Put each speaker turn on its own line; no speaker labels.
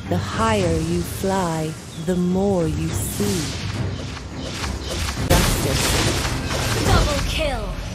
The higher you fly, the more you see. Justice.
Double kill!